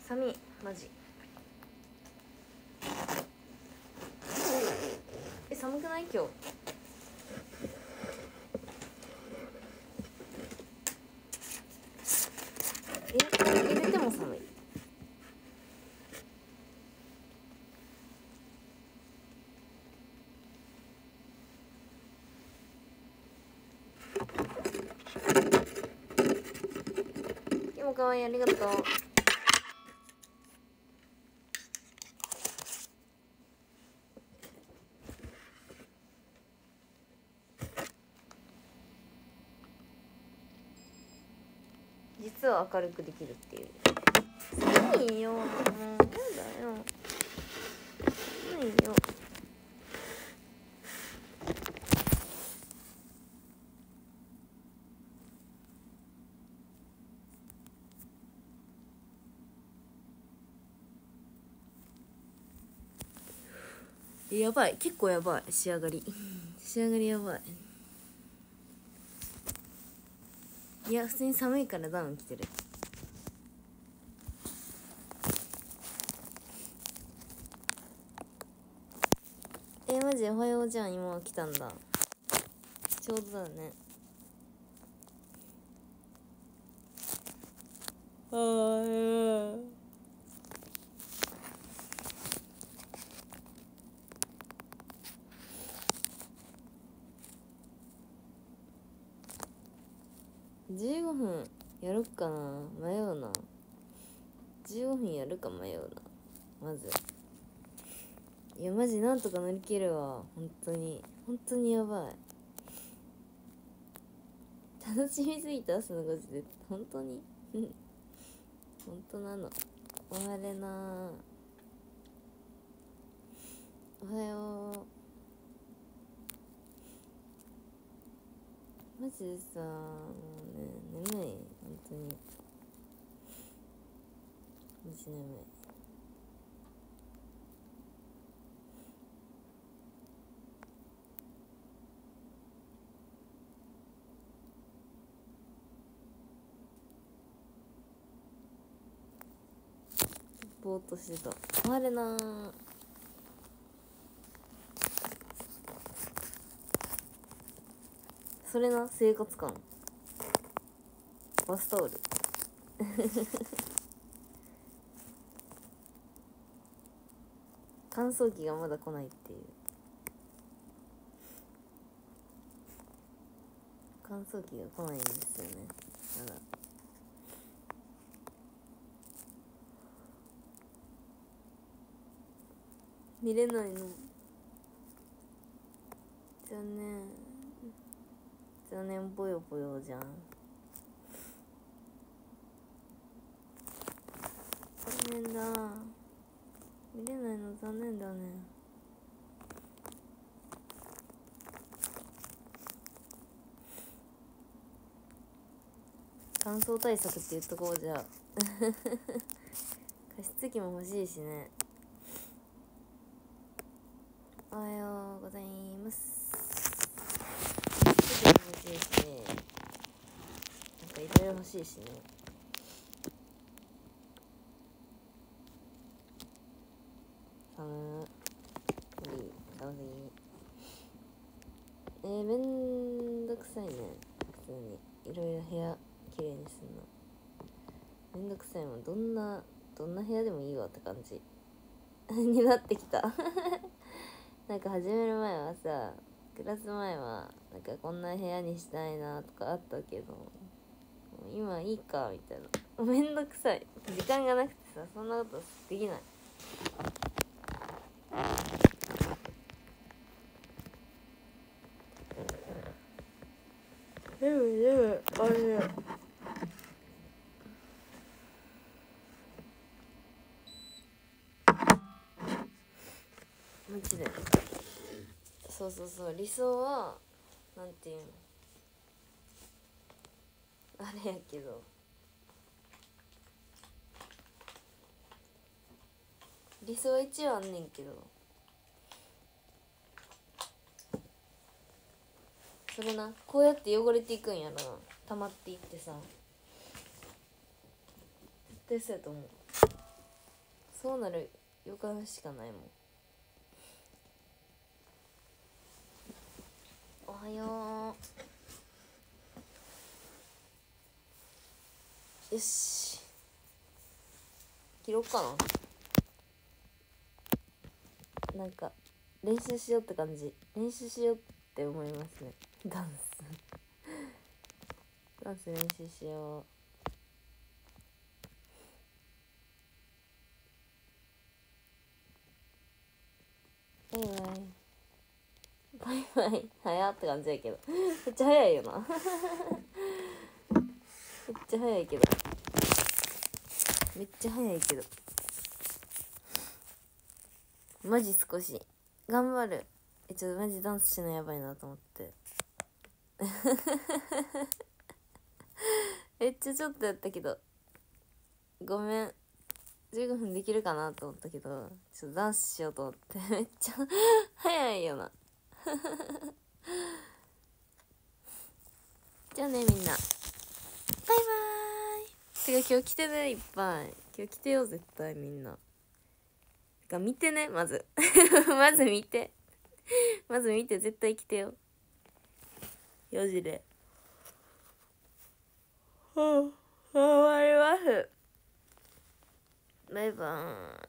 寒いマジ。寒くない今日。入れても寒い。今かわいい、ありがとう。実は明るくできるっていう。寒いよ、もうやだよ。寒いよ。やばい、結構やばい、仕上がりやばい。いや普通に寒いからダウン着てる。マジおはようじゃん、今来たんだ。ちょうどだね。15分やるかな、迷うな。15分やるか迷うな。まずいやマジなんとか乗り切るわ。本当にやばい。楽しみすぎて朝の5時で本当に本当なの。おはれな、おはよう。マジでさ、もうね眠い、本当にマジ眠い。ぼーっとしてた。あれなー、それな、生活感。バスタオル乾燥機がまだ来ないっていう。乾燥機が来ないんですよね、まだ。見れないの、残念ぽよぽよじゃん。残念だ、見れないの残念だね。乾燥対策って言っとこう、じゃあ加湿器も欲しいしね。おはようございます。加湿器も欲しいし、なんかいろいろ欲しいしね。寒すぎ。めんどくさいね。普通にいろいろ部屋きれいにするのめんどくさいもん。どんな部屋でもいいわって感じになってきたなんか始める前はさ、クラス前はなんかこんな部屋にしたいなとかあったけど、今いいかみたいな。めんどくさい、時間がなくてさ、そんなことできない。でもあれマジでそう理想はなんていうの、あれやけど、理想は一応あんねんけど、それな、こうやって汚れていくんやろな、溜まっていってさ。絶対そうやと思う。 そうなる予感しかないもん。おはよう。よし、切ろっかな。なんか練習しようって感じ。練習しようって思いますね。ダンスダンス練習しよう。バイバイバイバイ。早って感じやけどめっちゃ早いよなめっちゃ早いけどめっちゃ早いけどマジ少し頑張る。ちょっとマジダンスしないやばいなと思ってめっちゃちょっとやったけどごめん。15分できるかなと思ったけどちょっとダンスしようと思ってめっちゃ早いよなじゃあねみんな、バイバーイ。てか今日来てね、いっぱい今日来てよ絶対みんな。てか見てねまずまず見てまず見て絶対来てよ4時で終わります。バイバーイ。